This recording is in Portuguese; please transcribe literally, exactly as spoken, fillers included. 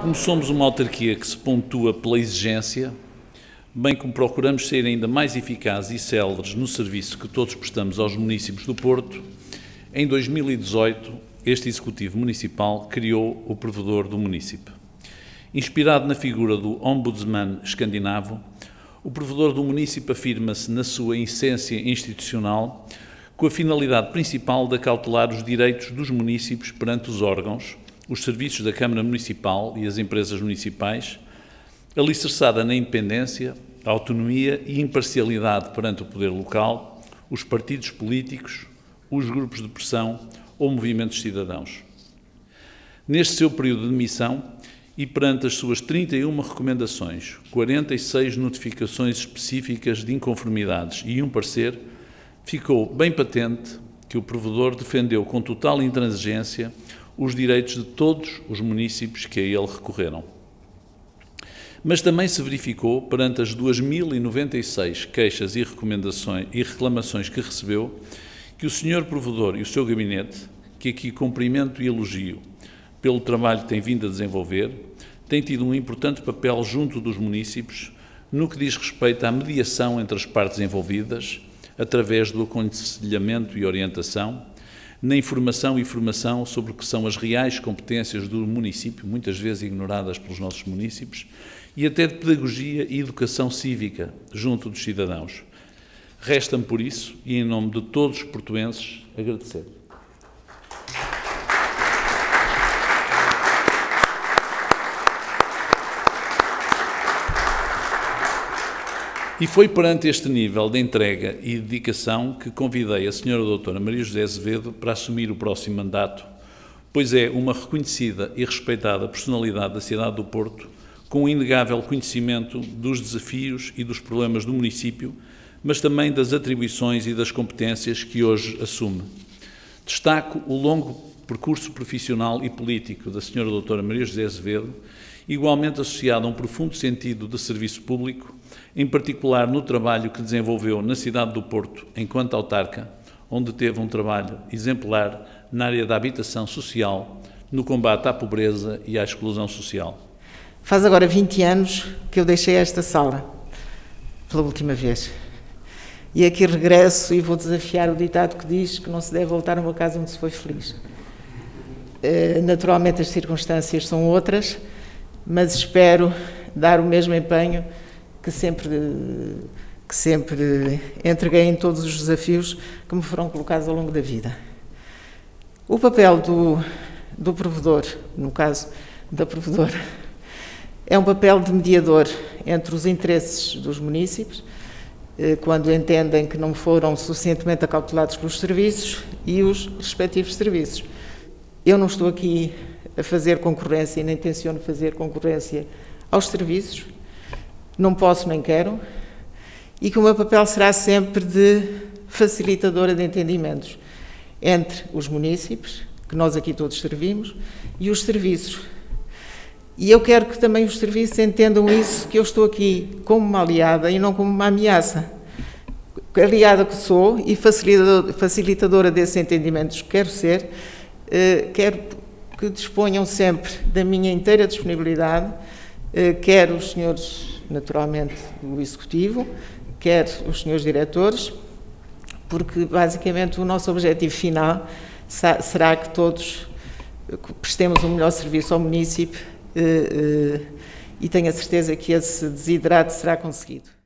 Como somos uma autarquia que se pontua pela exigência, bem como procuramos ser ainda mais eficazes e céleres no serviço que todos prestamos aos municípios do Porto, em dois mil e dezoito, este Executivo Municipal criou o Provedor do Município. Inspirado na figura do Ombudsman escandinavo, o Provedor do Município afirma-se na sua essência institucional com a finalidade principal de acautelar os direitos dos municípios perante os órgãos, os serviços da Câmara Municipal e as empresas municipais, alicerçada na independência, autonomia e imparcialidade perante o poder local, os partidos políticos, os grupos de pressão ou movimentos cidadãos. Neste seu período de missão e perante as suas trinta e uma recomendações, quarenta e seis notificações específicas de inconformidades e um parecer, ficou bem patente que o Provedor defendeu com total intransigência os direitos de todos os municípios que a ele recorreram. Mas também se verificou, perante as duas mil e noventa e seis queixas e recomendações e reclamações que recebeu, que o senhor Provedor e o seu gabinete, que aqui cumprimento e elogio pelo trabalho que tem vindo a desenvolver, tem tido um importante papel junto dos municípios no que diz respeito à mediação entre as partes envolvidas, através do aconselhamento e orientação, na informação e formação sobre o que são as reais competências do município, muitas vezes ignoradas pelos nossos municípios, e até de pedagogia e educação cívica junto dos cidadãos. Resta-me, por isso, e em nome de todos os portuenses, agradecer. E foi perante este nível de entrega e dedicação que convidei a senhora doutora Maria José Azevedo para assumir o próximo mandato, pois é uma reconhecida e respeitada personalidade da cidade do Porto, com um inegável conhecimento dos desafios e dos problemas do município, mas também das atribuições e das competências que hoje assume. Destaco o longo percurso profissional e político da senhora doutora Maria José Azevedo, igualmente associado a um profundo sentido de serviço público, em particular no trabalho que desenvolveu na cidade do Porto, enquanto autarca, onde teve um trabalho exemplar na área da habitação social, no combate à pobreza e à exclusão social. Faz agora vinte anos que eu deixei esta sala, pela última vez. E aqui regresso e vou desafiar o ditado que diz que não se deve voltar a uma casa onde se foi feliz. Naturalmente as circunstâncias são outras, mas espero dar o mesmo empenho que sempre, que sempre entreguei em todos os desafios que me foram colocados ao longo da vida. O papel do, do provedor, no caso da provedora, é um papel de mediador entre os interesses dos municípios, quando entendem que não foram suficientemente acautelados pelos serviços, e os respectivos serviços. Eu não estou aqui a fazer concorrência e nem tenciono fazer concorrência aos serviços, não posso nem quero, e que o meu papel será sempre de facilitadora de entendimentos entre os municípios, que nós aqui todos servimos, e os serviços. E eu quero que também os serviços entendam isso, que eu estou aqui como uma aliada e não como uma ameaça. Aliada que sou e facilitadora desses entendimentos que quero ser, quero que disponham sempre da minha inteira disponibilidade, quer os senhores, naturalmente, do Executivo, quer os senhores diretores, porque basicamente o nosso objetivo final será que todos prestemos um melhor serviço ao município, e tenho a certeza que esse desidrato será conseguido.